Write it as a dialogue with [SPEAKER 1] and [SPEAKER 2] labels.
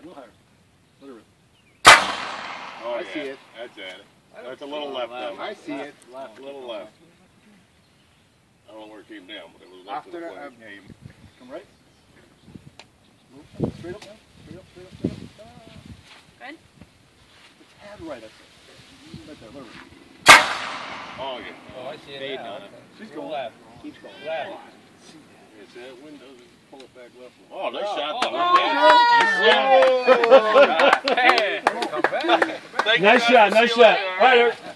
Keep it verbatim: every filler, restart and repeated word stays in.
[SPEAKER 1] A little higher. Let her rip.
[SPEAKER 2] Oh,
[SPEAKER 3] I
[SPEAKER 2] yeah.
[SPEAKER 3] see it.
[SPEAKER 2] That's at it. That's a little left of it.
[SPEAKER 3] I see it.
[SPEAKER 2] Left, a little left. I don't know where it came down, but it was left
[SPEAKER 3] After
[SPEAKER 2] of the
[SPEAKER 3] that,
[SPEAKER 2] plate.
[SPEAKER 3] um, yeah, you
[SPEAKER 1] Come right. Move. Straight up now. Straight up, straight up, straight up. Ah.
[SPEAKER 4] Good?
[SPEAKER 1] It's hand right, that's it. Right there, let her rip.
[SPEAKER 2] Oh, yeah.
[SPEAKER 5] Oh, I see it
[SPEAKER 2] Fading
[SPEAKER 5] now.
[SPEAKER 2] on it.
[SPEAKER 5] Okay.
[SPEAKER 1] She's going.
[SPEAKER 5] Left.
[SPEAKER 1] Keeps going.
[SPEAKER 5] Left.
[SPEAKER 2] It's that window. Pull it back left. Oh, nice shot.
[SPEAKER 5] Oh,
[SPEAKER 2] though.
[SPEAKER 5] Hey, come back.
[SPEAKER 2] Thank you,
[SPEAKER 1] Nice
[SPEAKER 2] guys.
[SPEAKER 1] shot,
[SPEAKER 2] See
[SPEAKER 1] nice
[SPEAKER 2] you
[SPEAKER 1] shot.
[SPEAKER 2] later.
[SPEAKER 1] All right, Eric.